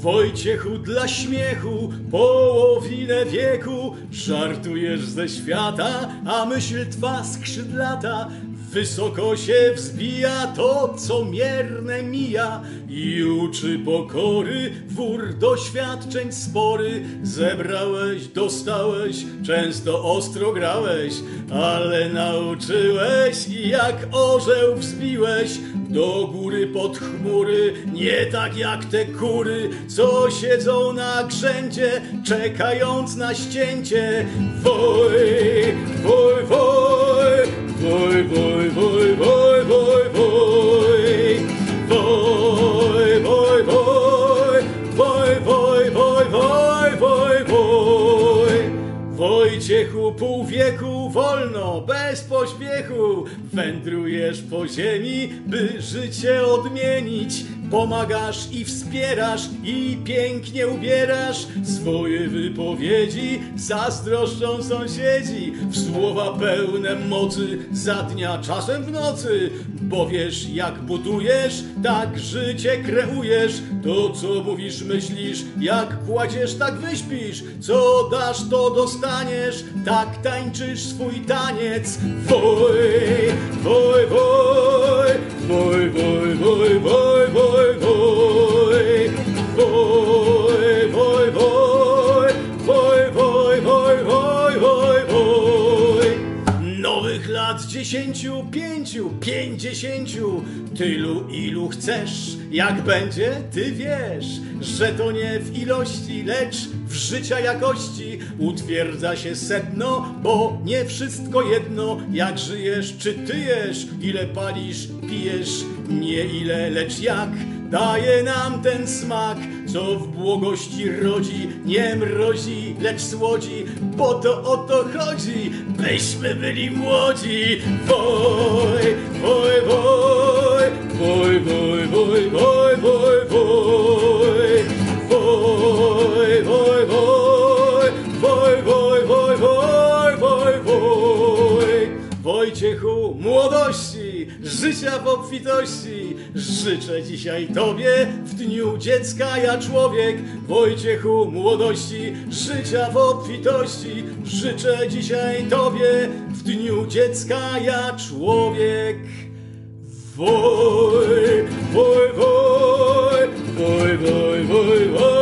Wojciechu, dla śmiechu połowinę wieku żartujesz ze świata, a myśl twa skrzydlata wysoko się wzbija, to co mierne mija i uczy pokory. Wór doświadczeń spory zebrałeś, dostałeś, często ostro grałeś, ale nauczyłeś i jak orzeł wzbiłeś do góry pod chmury, nie tak jak te kury, co siedzą na grzędzie, czekając na ścięcie. Woj, woj, woj, woj, woj, woj, woj, woj, woj, woj, woj, woj, woj, woj, woj, woj, woj. Wojciechu, pół wieku wolno, bez pośpiechu wędrujesz po ziemi, by życie odmienić. Pomagasz i wspierasz i pięknie ubierasz swoje wypowiedzi, zazdroszczą sąsiedzi w słowa pełne mocy za dnia, czasem w nocy, bo wiesz jak budujesz, tak życie kreujesz. To co mówisz, myślisz, jak kładziesz, tak wyśpisz, co dasz, to dostaniesz, tak tańczysz swój taniec. Woj, woj, woj, woj, woj, woj, woj, woj. Woj, woj, woj, woj, woj, woj, woj, woj, woj, woj. Nowych lat 10, 5, 50, tylu ilu chcesz. Jak będzie, ty wiesz, że to nie w ilości, lecz w życia jakości utwierdza się sedno, bo nie wszystko jedno, jak żyjesz czy tyjesz, ile palisz, pijesz, nie ile, lecz jak daje nam ten smak, co w błogości rodzi, nie mrozi, lecz słodzi, bo to o to chodzi, byśmy byli młodzi. Woj, woj, woj, woj, woj, woj, woj, woj, woj, woj, woj, woj, woj, woj, woj, woj, woj. Wojciechu, młodości, życia w obfitości życzę dzisiaj tobie w dniu dziecka ja człowiek. Wojciechu, młodości, życia w obfitości życzę dzisiaj tobie w dniu dziecka ja człowiek. Woj, woj, woj, woj, woj, woj, woj.